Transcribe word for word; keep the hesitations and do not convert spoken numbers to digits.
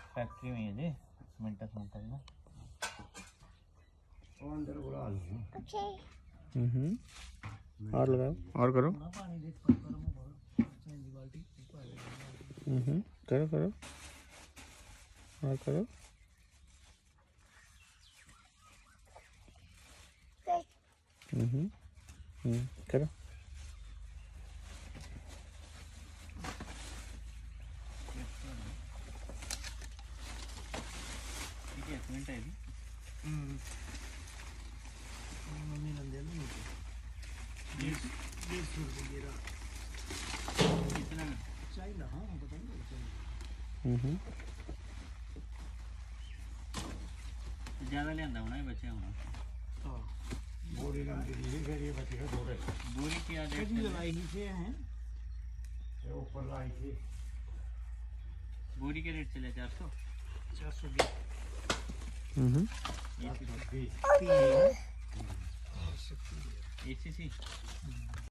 factory में है जी cement cement ना और अंदर बुला लो अच्छा हम्म और लगाओ और करो हम्म करो करो और करो हम्म हम्म करो ठीक है सीमेंट है जी हम्म मम्मी नंदे लो मुझे बीस बीस रुपये कितना चाहिए हाँ बताइए चाहिए हम्म ज़्यादा ले आंदा होना है बचे होना हाँ बोरी लंबी नहीं फिर ये बचेगा थोड़े बोरी की आदत कितनी लाई ही से हैं ये ऊपर लाई थी बोरी के रेट चले चार सौ चार सौ बीस हम्म ये सी सी